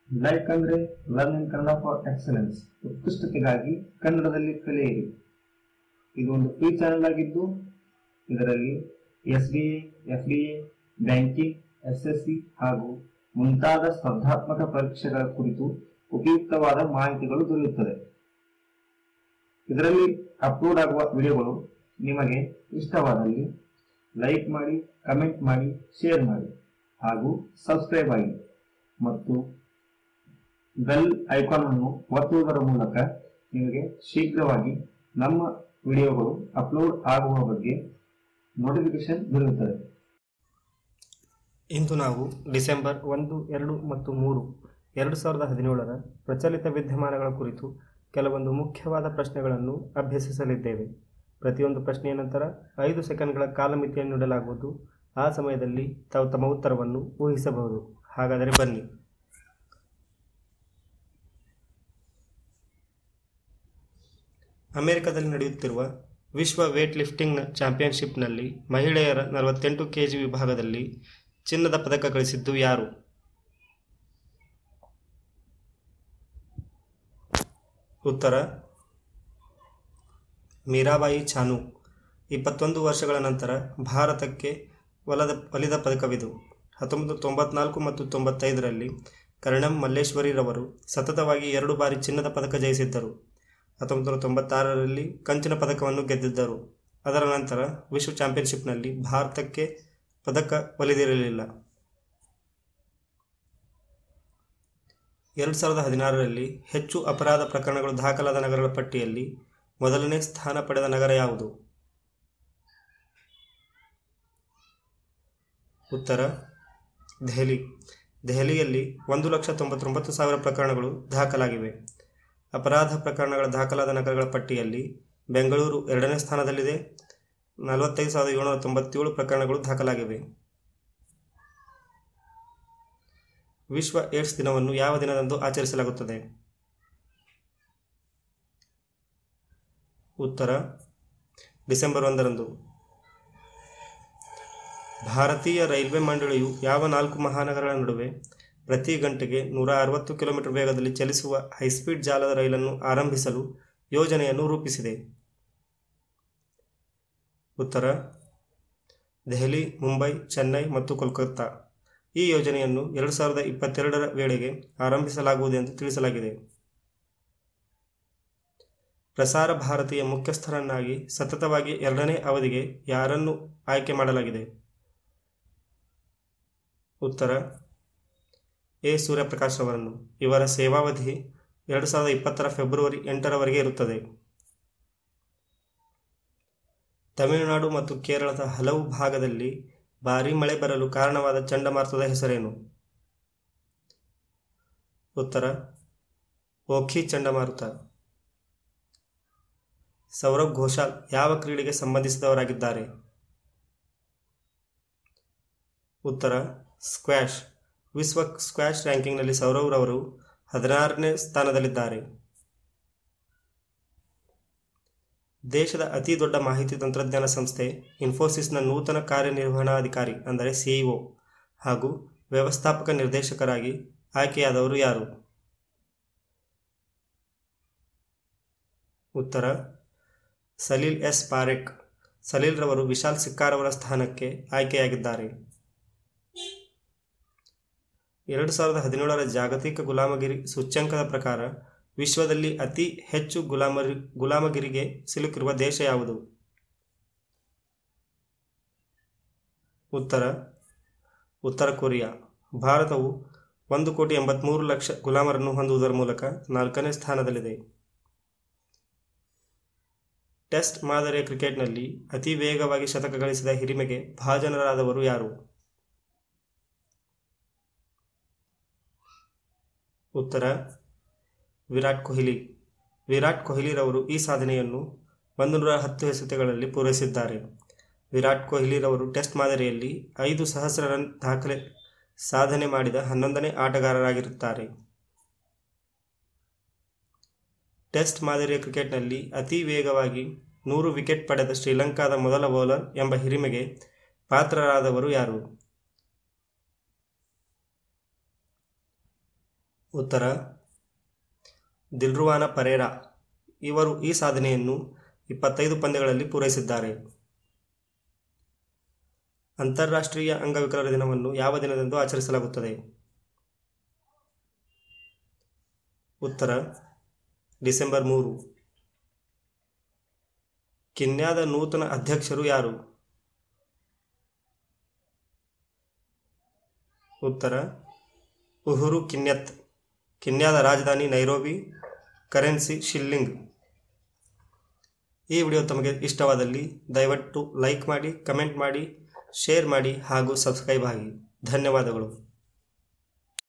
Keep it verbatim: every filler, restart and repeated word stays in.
Like ಅಂದ್ರೆ learn in Kannada for excellence, ಉತ್ಕೃಷ್ಟತೆಗಾಗಿ ಕನ್ನಡದಲ್ಲಿ ಕಲಿಯಿರಿ. ಇದು ಒಂದು ಫ್ರೀ ಚಾನೆಲ್ ಆಗಿದ್ದು ಇದರಲ್ಲಿ S D A, F D A, banking, S S C ಹಾಗೂ ಮುಂತಾದ ಸ್ಪರ್ಧಾತ್ಮಕ ಪರೀಕ್ಷೆಗಳ ಕುರಿತು ಉಪಯುಕ್ತವಾದ ಮಾಹಿತಿಗಳು ದೊರೆಯುತ್ತದೆ. ಇದರಲ್ಲಿ ಅಪ್ಲೋಡ್ ಆಗುವ ವಿಡಿಯೋಗಳು ನಿಮಗೆ ಇಷ್ಟವಾದಲ್ಲಿ ಲೈಕ್ ಮಾಡಿ, ಕಮೆಂಟ್ ಮಾಡಿ, ಶೇರ್ ಮಾಡಿ ಹಾಗೂ ಸಬ್ಸ್ಕ್ರೈಬ್ ಆಗಿ ಮತ್ತು ಬೆಲ್ ಐಕಾನ್ ಅನ್ನು ಒತ್ತುವುದರ ಮೂಲಕ ನಿಮಗೆ ಶೀಘ್ರವಾಗಿ ನಮ್ಮ ವಿಡಿಯೋಗಳು ಅಪ್ಲೋಡ್ ಆಗುವ ಬಗ್ಗೆ ನೋಟಿಫಿಕೇಶನ್ ದೊರೆಯುತ್ತದೆ. ಇಂದು ನಾವು ಡಿಸೆಂಬರ್ ಒಂದು, ಎರಡು ಮತ್ತು ಮೂರು ಎರಡು ಸಾವಿರದ ಹದಿನೇಳರ ಪ್ರಚಲಿತ ವಿದ್ಯಮಾನಗಳ ಕುರಿತು ಕೆಲವೊಂದು ಮುಖ್ಯವಾದ ಪ್ರಶ್ನೆಗಳನ್ನು ಅಭ್ಯಸಿಸಲಿದ್ದೇವೆ. ಪ್ರತಿಯೊಂದು ಪ್ರಶ್ನೆಯ ನಂತರ ಐದು ಸೆಕೆಂಡ್ಗಳ ಕಾಲಮಿತಿಯನ್ನು ನೀಡಲಾಗುವುದು. ಆ ಸಮಯದಲ್ಲಿ ತಾವು ತಮ್ಮ ಉತ್ತರವನ್ನು ಊಹಿಸಬಹುದು. ಹಾಗಾದರೆ ಬನ್ನಿ. ಅಮೆರಿಕದಲ್ಲಿ ನಡೆಯುತ್ತಿರುವ ವಿಶ್ವ ವೇಟ್ ಲಿಫ್ಟಿಂಗ್ ಚಾಂಪಿಯನ್ಶಿಪ್ನಲ್ಲಿ ಮಹಿಳೆಯರ ನಲವತ್ತೆಂಟು ಕೆಜಿ ವಿಭಾಗದಲ್ಲಿ ಚಿನ್ನದ ಪದಕ ಗಳಿಸಿದ್ದು ಯಾರು? ಉತ್ತರ ಮೀರಾಬಾಯಿ ಚಾನು. ಇಪ್ಪತ್ತೊಂದು ವರ್ಷಗಳ ನಂತರ ಭಾರತಕ್ಕೆ ಒಲದ ಒಲಿದ ಪದಕವಿದು. ಹತ್ತೊಂಬತ್ತು ತೊಂಬತ್ನಾಲ್ಕು ಮತ್ತು ತೊಂಬತ್ತೈದರಲ್ಲಿ ಕರ್ಣಂ ಮಲ್ಲೇಶ್ವರಿರವರು ಸತತವಾಗಿ ಎರಡು ಬಾರಿ ಚಿನ್ನದ ಪದಕ ಜಯಿಸಿದ್ದರು. ಹತ್ತೊಂಬತ್ತು ನೂರ ತೊಂಬತ್ತಾರರಲ್ಲಿ ಕಂಚಿನ ಪದಕವನ್ನು ಗೆದ್ದಿದ್ದರು. ಅದರ ನಂತರ ವಿಶ್ವ ಚಾಂಪಿಯನ್ಶಿಪ್ನಲ್ಲಿ ಭಾರತಕ್ಕೆ ಪದಕ ಒಲಿದಿರಲಿಲ್ಲ. ಎರಡು ಸಾವಿರದ ಹದಿನಾರರಲ್ಲಿ ಹೆಚ್ಚು ಅಪರಾಧ ಪ್ರಕರಣಗಳು ದಾಖಲಾದ ನಗರಗಳ ಪಟ್ಟಿಯಲ್ಲಿ ಮೊದಲನೇ ಸ್ಥಾನ ಪಡೆದ ನಗರ ಯಾವುದು? ಉತ್ತರ ದೆಹಲಿ. ದೆಹಲಿಯಲ್ಲಿ ಒಂದು ಲಕ್ಷ ತೊಂಬತ್ತೊಂಬತ್ತು ಸಾವಿರ ಪ್ರಕರಣಗಳು ದಾಖಲಾಗಿವೆ. ಅಪರಾಧ ಪ್ರಕರಣಗಳ ದಾಖಲಾದ ನಗರಗಳ ಪಟ್ಟಿಯಲ್ಲಿ ಬೆಂಗಳೂರು ಎರಡನೇ ಸ್ಥಾನದಲ್ಲಿದೆ. ನಲವತ್ತೈದು ಸಾವಿರದ ಏಳುನೂರ ತೊಂಬತ್ತೇಳು ಪ್ರಕರಣಗಳು ದಾಖಲಾಗಿವೆ. ವಿಶ್ವ ಏಡ್ಸ್ ದಿನವನ್ನು ಯಾವ ದಿನದಂದು ಆಚರಿಸಲಾಗುತ್ತದೆ? ಉತ್ತರ ಡಿಸೆಂಬರ್ ಒಂದರಂದು. ಭಾರತೀಯ ರೈಲ್ವೆ ಮಂಡಳಿಯು ಯಾವ ನಾಲ್ಕು ಮಹಾನಗರಗಳ ನಡುವೆ ಪ್ರತಿ ಗಂಟೆಗೆ ನೂರ ಅರವತ್ತು ಕಿಲೋಮೀಟರ್ ವೇಗದಲ್ಲಿ ಚಲಿಸುವ ಹೈಸ್ಪೀಡ್ ಜಾಲದ ರೈಲನ್ನು ಆರಂಭಿಸಲು ಯೋಜನೆಯನ್ನು ರೂಪಿಸಿದೆ? ಉತ್ತರ ದೆಹಲಿ, ಮುಂಬೈ, ಚೆನ್ನೈ ಮತ್ತು ಕೋಲ್ಕತ್ತಾ. ಈ ಯೋಜನೆಯನ್ನು ಎರಡು ಸಾವಿರದ ಇಪ್ಪತ್ತೆರಡರ ವೇಳೆಗೆ ಆರಂಭಿಸಲಾಗುವುದು ಎಂದು ತಿಳಿಸಲಾಗಿದೆ. ಪ್ರಸಾರ ಭಾರತಿಯ ಮುಖ್ಯಸ್ಥರನ್ನಾಗಿ ಸತತವಾಗಿ ಎರಡನೇ ಅವಧಿಗೆ ಯಾರನ್ನು ಆಯ್ಕೆ ಮಾಡಲಾಗಿದೆ? ಉತ್ತರ ಎ ಸೂರ್ಯಪ್ರಕಾಶ್ ಅವರನ್ನು. ಇವರ ಸೇವಾವಧಿ ಎರಡು ಸಾವಿರದ ಇಪ್ಪತ್ತರ ಫೆಬ್ರವರಿ ಎಂಟರವರೆಗೆ ಇರುತ್ತದೆ. ತಮಿಳುನಾಡು ಮತ್ತು ಕೇರಳದ ಹಲವು ಭಾಗದಲ್ಲಿ ಭಾರೀ ಮಳೆ ಬರಲು ಕಾರಣವಾದ ಚಂಡಮಾರುತದ ಹೆಸರೇನು? ಉತ್ತರ ಓಖಿ ಚಂಡಮಾರುತ. ಸೌರವ್ ಘೋಷಾಲ್ ಯಾವ ಕ್ರೀಡೆಗೆ ಸಂಬಂಧಿಸಿದವರಾಗಿದ್ದಾರೆ? ಉತ್ತರ ಸ್ಕ್ವಾಷ್. ವಿಶ್ವ ಸ್ಕ್ವಾಷ್ ರ್ಯಾಂಕಿಂಗ್ನಲ್ಲಿ ಸೌರವ್ ರವರು ಹದಿನಾರನೇ ಸ್ಥಾನದಲ್ಲಿದ್ದಾರೆ. ದೇಶದ ಅತಿ ದೊಡ್ಡ ಮಾಹಿತಿ ತಂತ್ರಜ್ಞಾನ ಸಂಸ್ಥೆ ಇನ್ಫೋಸಿಸ್ನ ನೂತನ ಕಾರ್ಯನಿರ್ವಹಣಾಧಿಕಾರಿ ಅಂದರೆ ಸಿಇಒ ಹಾಗೂ ವ್ಯವಸ್ಥಾಪಕ ನಿರ್ದೇಶಕರಾಗಿ ಆಯ್ಕೆಯಾದವರು ಯಾರು? ಉತ್ತರ ಸಲೀಲ್ ಎಸ್ ಪಾರೆಖ್. ಸಲೀಲ್ ರವರು ವಿಶಾಲ್ ಸಿಕ್ಕಾರ್ ಅವರ ಸ್ಥಾನಕ್ಕೆ ಆಯ್ಕೆಯಾಗಿದ್ದಾರೆ. ಎರಡು ಸಾವಿರದ ಹದಿನೇಳರ ಜಾಗತಿಕ ಗುಲಾಮಗಿರಿ ಸೂಚ್ಯಂಕದ ಪ್ರಕಾರ ವಿಶ್ವದಲ್ಲಿ ಅತಿ ಹೆಚ್ಚು ಗುಲಾಮರಿ ಗುಲಾಮಗಿರಿಗೆ ಸಿಲುಕಿರುವ ದೇಶ ಯಾವುದು? ಉತ್ತರ ಉತ್ತರ ಕೊರಿಯಾ. ಭಾರತವು ಒಂದು ಕೋಟಿ ಎಂಬತ್ಮೂರು ಲಕ್ಷ ಗುಲಾಮರನ್ನು ಹೊಂದುವುದರ ಮೂಲಕ ನಾಲ್ಕನೇ ಸ್ಥಾನದಲ್ಲಿದೆ. ಟೆಸ್ಟ್ ಮಾದರಿಯ ಕ್ರಿಕೆಟ್ನಲ್ಲಿ ಅತಿ ವೇಗವಾಗಿ ಶತಕ ಗಳಿಸಿದ ಹಿರಿಮೆಗೆ ಭಾಜನರಾದವರು ಯಾರು? ಉತ್ತರ ವಿರಾಟ್ ಕೊಹ್ಲಿ. ವಿರಾಟ್ ಕೊಹ್ಲಿರವರು ಈ ಸಾಧನೆಯನ್ನು ಒಂದು ನೂರ ಹತ್ತು ಎಸೆತಗಳಲ್ಲಿ ಪೂರೈಸಿದ್ದಾರೆ. ವಿರಾಟ್ ಕೊಹ್ಲಿರವರು ಟೆಸ್ಟ್ ಮಾದರಿಯಲ್ಲಿ ಐದು ಸಹಸ್ರ ರನ್ ದಾಖಲೆ ಸಾಧನೆ ಮಾಡಿದ ಹನ್ನೊಂದನೇ ಆಟಗಾರರಾಗಿರುತ್ತಾರೆ. ಟೆಸ್ಟ್ ಮಾದರಿಯ ಕ್ರಿಕೆಟ್ನಲ್ಲಿ ಅತಿ ವೇಗವಾಗಿ ನೂರು ವಿಕೆಟ್ ಪಡೆದ ಶ್ರೀಲಂಕಾದ ಮೊದಲ ಬೌಲರ್ ಎಂಬ ಹಿರಿಮೆಗೆ ಪಾತ್ರರಾದವರು ಯಾರು? ಉತ್ತರ ದಿಲ್ರುವಾನ ಪರೇರಾ. ಇವರು ಈ ಸಾಧನೆಯನ್ನು ಇಪ್ಪತ್ತೈದು ಪಂದ್ಯಗಳಲ್ಲಿ ಪೂರೈಸಿದ್ದಾರೆ. ಅಂತಾರಾಷ್ಟ್ರೀಯ ಅಂಗವಿಕಲರ ದಿನವನ್ನು ಯಾವ ದಿನದಂದು ಆಚರಿಸಲಾಗುತ್ತದೆ? ಉತ್ತರ ಡಿಸೆಂಬರ್ ಮೂರು. ಕೆನ್ಯಾದ ನೂತನ ಅಧ್ಯಕ್ಷರು ಯಾರು? ಉತ್ತರ ಉಹುರು ಕೆನ್ಯಾತ್. ಕೆನ್ಯಾದ ರಾಜಧಾನಿ ನೈರೋಬಿ, ಕರೆನ್ಸಿ ಶಿಲ್ಲಿಂಗ್. ಈ ವಿಡಿಯೋ ತಮಗೆ ಇಷ್ಟವಾದಲ್ಲಿ ದಯವಿಟ್ಟು ಲೈಕ್ ಮಾಡಿ, ಕಮೆಂಟ್ ಮಾಡಿ, ಶೇರ್ ಮಾಡಿ ಹಾಗೂ ಸಬ್ಸ್ಕ್ರೈಬ್ ಆಗಿ. ಧನ್ಯವಾದಗಳು.